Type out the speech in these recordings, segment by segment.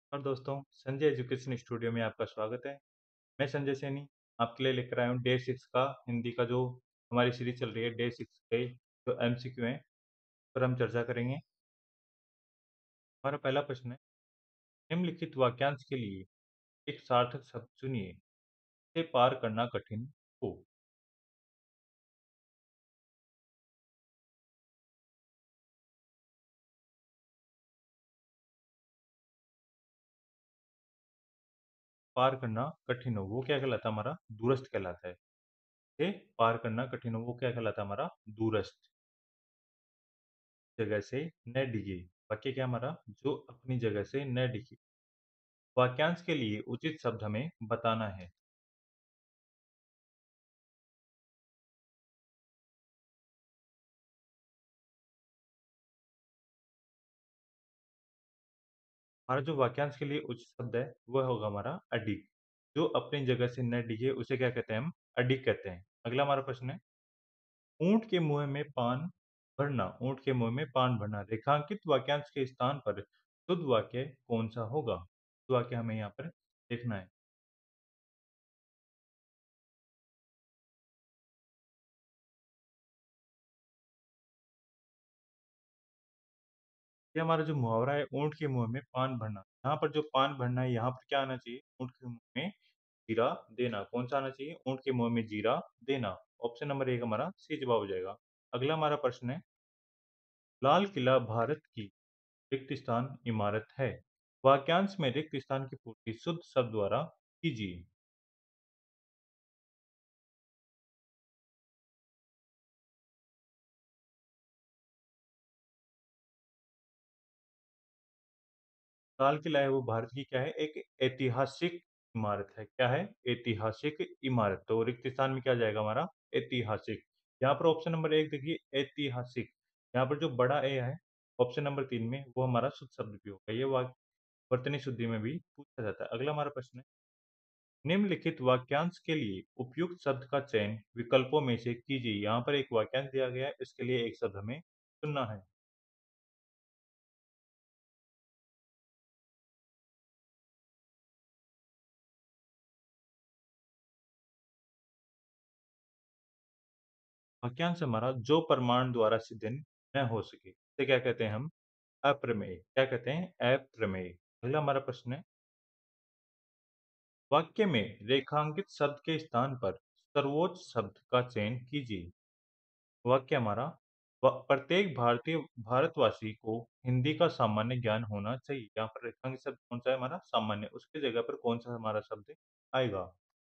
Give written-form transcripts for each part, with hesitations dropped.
और दोस्तों, Sanjay education studio में आपका स्वागत है। मैं संजय सैनी आपके लिए लेकर आया हूँ डे 6 का हिंदी का जो हमारी सीरीज़ चल रही है डे 6 के जो एमसीक्यू हैं, पर हम चर्चा करेंगे। हमारा पहला प्रश्न है, निम्नलिखित वाक्यांश के लिए एक सार्थक शब्द चुनिए, इसे पार करना कठिन हो। पार करना कठिन हो, वो क्या कहलाता है हमारा? दूरस्थ कहलाता है। इसे पार करना कठिन हो, वो क्या कहलाता है हमारा? दूरस्थ। जगह से न डिगे। वाक्य क्या हमारा? जो अपनी जगह से न डिगे। वाक्यांश के लिए उचित शब्द हमें बताना है। हमारा जो वाक्यांश के लिए उचित शब्द है, वह होगा हमारा अडिग। जो अपनी जगह से न डिगे, उसे क्या कहते हैं हम? अडिग कहते हैं। अगला हमारा प्रश्न है, ऊँट के मुँह में पान भरना। ऊँट के मुँह में पान भरना। रेखांकित वाक्यांश के स्थान पर शुद्ध वाक्य कौन-सा होगा? शुद्ध वाक्य हमें यहाँ पर देखना है। ये हमारा जो मुहावरा है, ऊँट के मुँह में पान भरना। यहाँ पर जो पान भरना है, यहाँ पर क्या आना चाहिए? ऊँट के मुँह में जीरा देना। कौन-सा आना चाहिए? ऊँट के मुँह में जीरा देना। ऑप्शन नंबर 1 हमारा सही जवाब हो जाएगा। अगला हमारा प्रश्न है, लाल किला भारत की रिक्त स्थान इमारत है। वाक्यांश में रिक्त स्थान की पूर्ति शुद्ध शब्द द्वारा कीजिए। लाल किला है वो भारत की क्या है? एक ऐतिहासिक इमारत है। क्या है? ऐतिहासिक इमारत। तो रिक्त स्थान में क्या जाएगा हमारा? ऐतिहासिक। यहाँ पर ऑप्शन नंबर 1 देखिए, ऐतिहासिक। यहाँ पर जो बड़ा ए है, ऑप्शन नंबर 3 में, वो हमारा शुद्ध शब्द भी होगा। ये वर्तनी शुद्धि में भी पूछा जाता है। अगला हमारा प्रश्न है, निम्नलिखित वाक्यांश के लिए उपयुक्त शब्द का चयन विकल्पों में से कीजिए। यहाँ पर एक वाक्यांश दिया गया है, इसके लिए एक शब्द हमें चुनना है। वाक्यांश हमारा जो प्रमाण द्वारा सिद्ध न हो सके, इसे क्या कहते हैं हम? अप्रमेय। क्या कहते हैं? अप्रमेय। अगला हमारा प्रश्न है, वाक्य में रेखांकित शब्द के स्थान पर सर्वोच्च शब्द का चयन कीजिए। वाक्य हमारा, प्रत्येक भारतीय भारतवासी को हिंदी का सामान्य ज्ञान होना चाहिए। यहाँ पर रेखांकित शब्द कौन सा है हमारा? सामान्य। उसकी जगह पर कौन सा हमारा शब्द आएगा?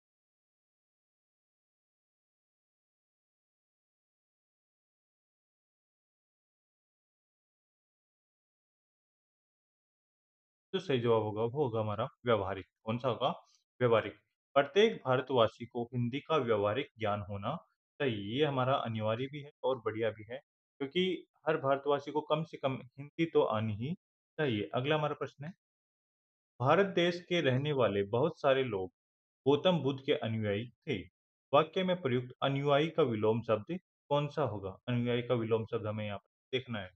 जो सही जवाब होगा वो होगा हमारा व्यवहारिक। कौन सा होगा? व्यवहारिक। प्रत्येक भारतवासी को हिंदी का व्यवहारिक ज्ञान होना चाहिए। ये हमारा अनिवार्य भी है और बढ़िया भी है, क्योंकि हर भारतवासी को कम से कम हिंदी तो आनी ही चाहिए। अगला हमारा प्रश्न है, भारत देश के रहने वाले बहुत सारे लोग गौतम बुद्ध के अनुयायी थे। वाक्य में प्रयुक्त अनुयायी का विलोम शब्द कौन सा होगा? अनुयायी का विलोम शब्द हमें यहाँ पर देखना है।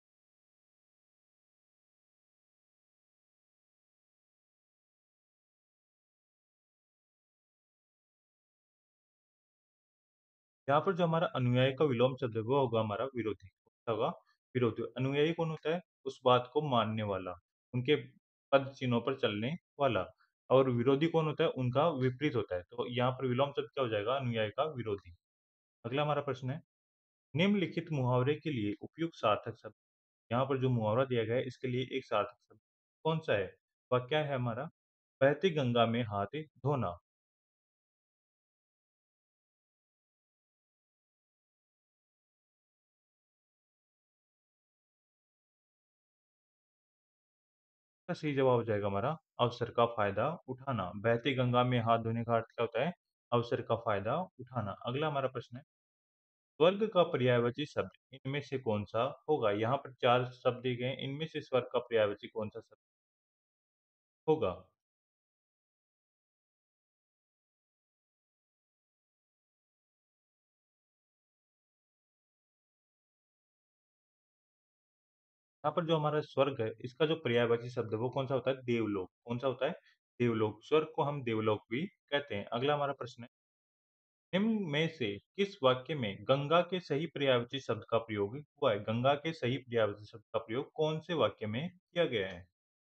यहाँ पर जो हमारा अनुयायी का विलोम शब्द है, वो होगा हमारा विरोधी। कौन-सा होगा? विरोधी। अनुयायी कौन होता है? उस बात को मानने वाला, उनके पद चिन्हों पर चलने वाला। और विरोधी कौन होता है? उनका विपरीत होता है। तो यहाँ पर विलोम शब्द क्या हो जाएगा? अनुयायी का विरोधी। अगला हमारा प्रश्न है, निम्नलिखित मुहावरे के लिए उपयुक्त सार्थक शब्द। यहाँ पर जो मुहावरा दिया गया है, इसके लिए एक सार्थक शब्द कौन-सा है? वह क्या है हमारा? बहती गंगा में हाथ धोना। इसका सही जवाब हो जाएगा हमारा अवसर का फ़ायदा उठाना। बहती गंगा में हाथ धोने का अर्थ क्या होता है? अवसर का फ़ायदा उठाना। अगला हमारा प्रश्न है, स्वर्ग का पर्यायवाची शब्द इनमें से कौन-सा होगा? यहाँ पर 4 शब्द दिए गए हैं, इनमें से स्वर्ग का पर्यायवाची कौन-सा शब्द होगा? यहाँ पर जो हमारा स्वर्ग है, इसका जो पर्यायवाची शब्द है वो कौन-सा होता है? देवलोक। कौन-सा होता है? देवलोक। स्वर्ग को हम देवलोक भी कहते हैं। अगला हमारा प्रश्न है, निम्न में से किस वाक्य में गंगा के सही पर्यायवाची शब्द का प्रयोग हुआ है? गंगा के सही पर्यायवाची शब्द का प्रयोग कौन से वाक्य में किया गया है?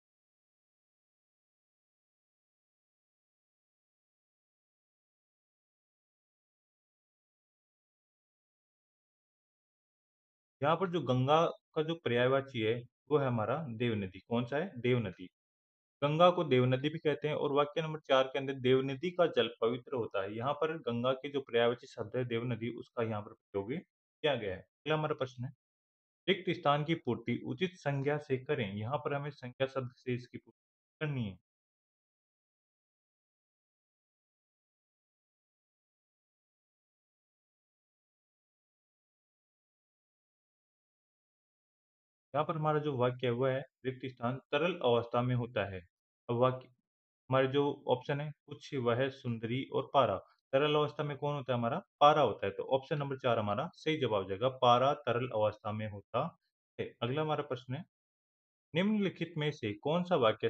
यहाँ पर जो गंगा का जो पर्यायवाची है, वो है हमारा देवनदी। कौन-सा है? देवनदी। गंगा को देवनदी भी कहते हैं और वाक्य नंबर 4 के अंदर देवनदी का जल पवित्र होता है। यहाँ पर गंगा के जो पर्यायवाची शब्द है देवनदी, उसका यहाँ पर प्रयोग किया गया है। अगला हमारा प्रश्न है, रिक्त स्थान की पूर्ति उचित संज्ञा से करें। यहाँ पर हमें संज्ञा शब्द से इसकी पूर्ति करनी है। यहाँ पर हमारा जो वाक्य है वो है, रिक्त स्थान तरल अवस्था में होता है। अब वाक्य हमारे जो ऑप्शन है, कुछ वह सुंदरी और पारा। तरल अवस्था में कौन होता है हमारा? पारा होता है। तो ऑप्शन नंबर 4 हमारा सही जवाब हो जाएगा। पारा तरल अवस्था में होता है। अगला हमारा प्रश्न है, निम्नलिखित में से कौन-सा वाक्य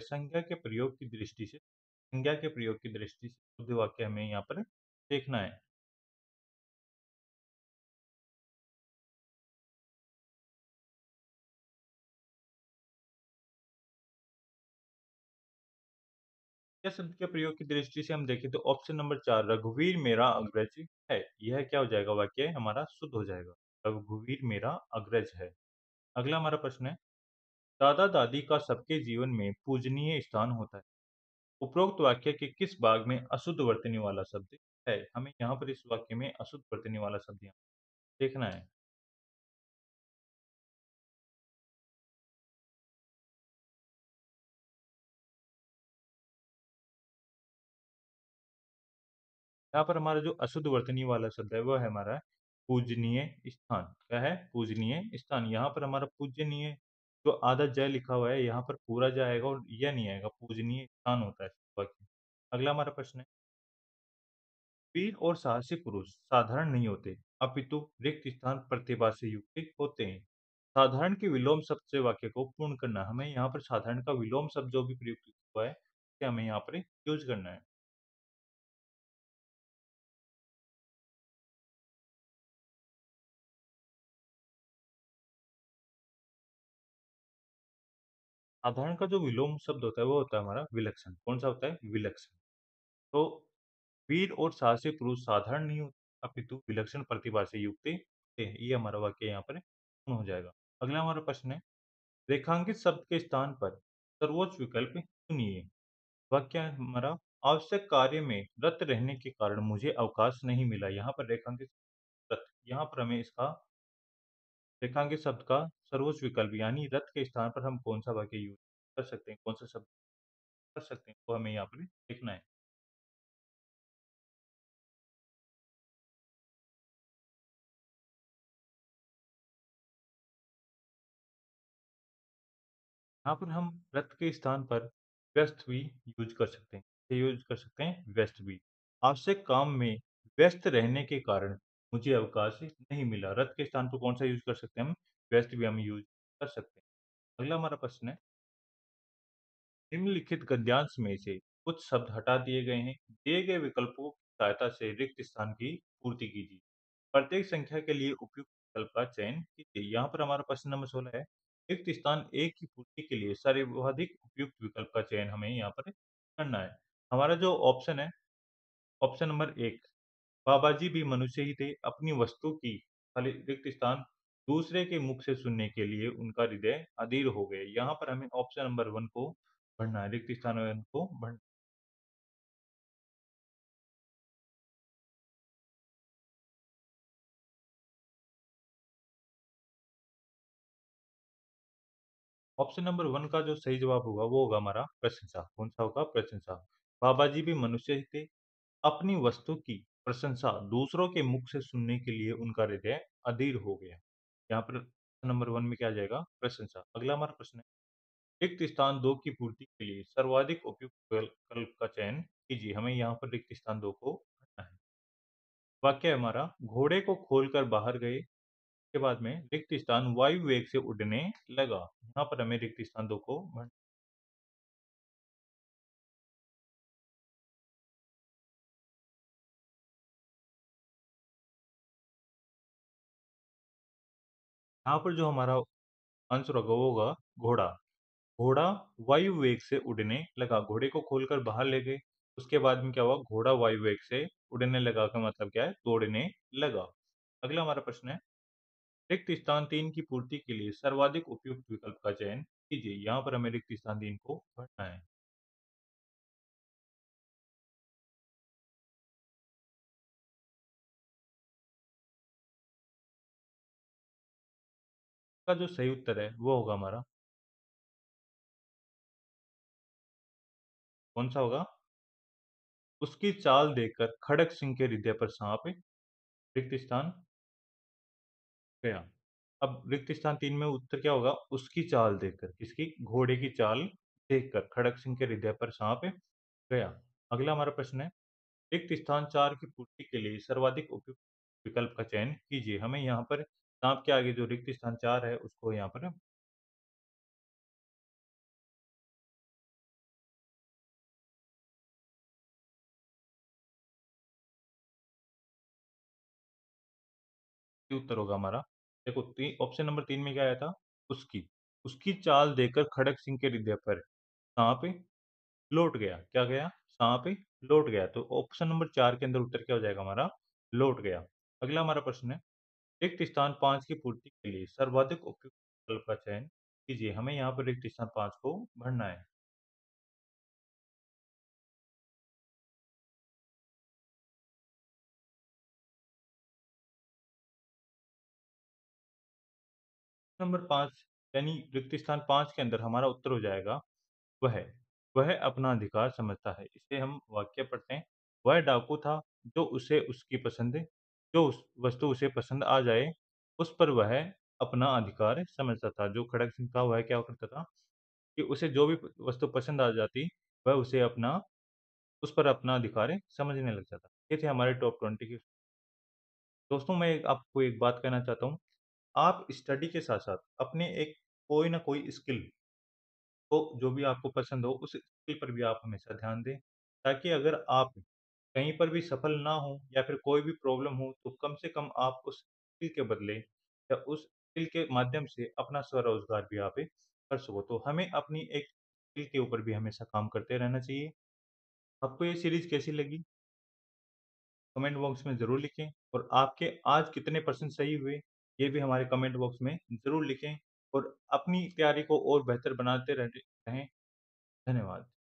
संज्ञा के प्रयोग की दृष्टि से शुद्ध वाक्य हमें यहाँ पर देखना है। संज्ञा शब्द के प्रयोग की दृष्टि से हम देखें तो ऑप्शन नंबर 4 रघुवीर मेरा अग्रज है। यह क्या हो जाएगा? वाक्य हमारा शुद्ध हो जाएगा। रघुवीर मेरा अग्रज है। अगला हमारा प्रश्न है, दादा-दादी का सबके जीवन में पूजनीय स्थान होता है। उपरोक्त वाक्य के किस भाग में अशुद्ध वर्तनी वाला शब्द है? हमें यहाँ पर इस वाक्य में अशुद्ध वर्तनी वाला शब्द यहाँ देखना है। यहाँ पर हमारा जो अशुद्ध वर्तनी वाला शब्द है वो है हमारा पूजनीय स्थान। क्या है? पूजनीय स्थान। यहाँ पर हमारा पूजनीय जो आधा ज लिखा हुआ है, यहाँ पर पूरा ज आएगा और य नहीं आएगा। पूजनीय स्थान होता है वाक्य। अगला हमारा प्रश्न है, वीर और साहसी पुरुष साधारण नहीं होते, अपितु रिक्त स्थान प्रतिभा से युक्त होते हैं। साधारण के विलोम शब्द से वाक्य को पूर्ण करना। हमें यहाँ पर साधारण का विलोम शब्द जो भी प्रयुक्त हुआ है, उसे हमें यहाँ पर यूज करना है। साधारण का जो विलोम शब्द होता है वो होता है हमारा विलक्षण। कौन-सा होता है? विलक्षण। तो वीर और साहसी पुरुष साधारण नहीं होते, अपितु विलक्षण प्रतिभा से युक्त होते हैं। ये हमारा वाक्य यहाँ पर पूर्ण हो जाएगा। अगला हमारा प्रश्न है, रेखांकित शब्द के स्थान पर सर्वोच्च विकल्प चुनिए। वाक्य है हमारा, आवश्यक कार्य में रत रहने के कारण मुझे अवकाश नहीं मिला। यहाँ पर रेखांकित रत, यहाँ पर हमें इसका रेखांकित शब्द का सर्वोच्च विकल्प यानी रत के स्थान पर हम कौन-सा वाक्य यूज़ कर सकते हैं, कौन-सा शब्द कर सकते हैं, वो हमें यहाँ पर देखना है। यहाँ पर हम रत के स्थान पर व्यस्त भी यूज़ कर सकते हैं। ये यूज़ कर सकते हैं व्यस्त भी। आवश्यक काम में व्यस्त रहने के कारण मुझे अवकाश नहीं मिला। रत के स्थान पर कौन-सा यूज़ कर सकते हैं हम? व्यस्त भी हम यूज़ कर सकते हैं। अगला हमारा प्रश्न है, निम्नलिखित गद्यांश में से कुछ शब्द हटा दिए गए हैं। दिए गए विकल्पों की सहायता से रिक्त स्थान की पूर्ति कीजिए। प्रत्येक संख्या के लिए उपयुक्त विकल्प का चयन कीजिए। यहाँ पर हमारा प्रश्न नंबर 16 है। रिक्त स्थान 1 की पूर्ति के लिए सर्वाधिक उपयुक्त विकल्प का चयन हमें यहाँ पर करना है। हमारा जो ऑप्शन है, ऑप्शन नंबर 1, बाबा जी भी मनुष्य ही थे, अपनी वस्तु की खाली रिक्त स्थान दूसरे के मुख से सुनने के लिए उनका हृदय अधीर हो गए। यहाँ पर हमें ऑप्शन नंबर 1 को भरना है, रिक्त स्थान 1 को भरना। ऑप्शन नंबर 1 का जो सही जवाब होगा वो होगा हमारा प्रशंसा। कौन-सा होगा? प्रशंसा। बाबा जी भी मनुष्य ही थे, अपनी वस्तु की प्रशंसा दूसरों के मुख से सुनने के लिए उनका हृदय अधीर हो गया। यहाँ पर नंबर 1 में क्या आ जाएगा? प्रशंसा। अगला हमारा प्रश्न है, रिक्त स्थान 2 की पूर्ति के लिए सर्वाधिक उपयुक्त विकल्प का चयन कीजिए। हमें यहाँ पर रिक्त स्थान 2 को भरना है। वाक्य है हमारा, घोड़े को खोलकर बाहर गए, के बाद में रिक्त स्थान वायु वेग से उड़ने लगा। यहाँ पर हमें रिक्त स्थान 2 को भरना। यहाँ पर जो हमारा आंसर होगा वो होगा घोड़ा। घोड़ा वायु वेग से उड़ने लगा। घोड़े को खोलकर बाहर ले गए। उसके बाद में क्या हुआ? घोड़ा वायु वेग से उड़ने लगा का मतलब क्या है? दौड़ने लगा। अगला हमारा प्रश्न है, रिक्त स्थान 3 की पूर्ति के लिए सर्वाधिक उपयुक्त विकल्प का चयन कीजिए। यहाँ पर हमें रिक्त स्थान 3 को भरना है। इसका जो सही उत्तर है वो होगा हमारा, कौन सा होगा? उसकी चाल देखकर खड़ग सिंह के हृदय पर सांप रिक्त स्थान गया। अब रिक्त स्थान 3 में उत्तर क्या होगा? उसकी चाल देखकर। किसकी? घोड़े की चाल देखकर खड़ग सिंह के हृदय पर सांप गया। अगला हमारा प्रश्न है, रिक्त स्थान 4 की पूर्ति के लिए सर्वाधिक उपयुक्त विकल्प का चयन कीजिए। हमें यहाँ पर सांप के आगे जो रिक्त स्थान 4 है उसको यहाँ पर उत्तर होगा हमारा। देखो ऑप्शन नंबर 3 में क्या आया था? उसकी। उसकी चाल देखकर खड़ग सिंह के हृदय पर सांप लौट गया। क्या गया? सांप लौट गया। तो ऑप्शन नंबर 4 के अंदर उत्तर क्या हो जाएगा हमारा? लौट गया। अगला हमारा प्रश्न है, रिक्त स्थान 5 की पूर्ति के लिए सर्वाधिक उपयुक्त विकल्प का चयन कीजिए। हमें यहाँ पर रिक्त स्थान 5 को भरना है। नंबर 5 यानी रिक्त स्थान 5 के अंदर हमारा उत्तर हो जाएगा वह। वह अपना अधिकार समझता है। इसे हम वाक्य पढ़ते हैं। वह डाकू था जो उसे उसकी पसंद जो उस वस्तु उसे पसंद आ जाए, उस पर वह अपना अधिकार समझता था। जो खड़ग सिंह था वह क्या करता था कि उसे जो भी वस्तु पसंद आ जाती, वह उसे अपना उस पर अपना अधिकार समझने लग जाता। ये थे हमारे टॉप 20 के। दोस्तों मैं आपको एक बात कहना चाहता हूँ, आप स्टडी के साथ-साथ अपने एक कोई ना कोई स्किल को जो भी आपको पसंद हो, उस स्किल पर भी आप हमेशा ध्यान दें, ताकि अगर आप कहीं पर भी सफल ना हो या फिर कोई भी प्रॉब्लम हो, तो कम से कम आप उस स्किल के बदले या उस स्किल के माध्यम से अपना स्वरोज़गार भी आप कर सको। तो हमें अपनी एक स्किल के ऊपर भी हमेशा काम करते रहना चाहिए। आपको ये सीरीज़ कैसी लगी? कमेंट बॉक्स में ज़रूर लिखें और आपके आज कितने परसेंट सही हुए, ये भी हमारे कमेंट बॉक्स में ज़रूर लिखें और अपनी तैयारी को और बेहतर बनाते रहें। धन्यवाद।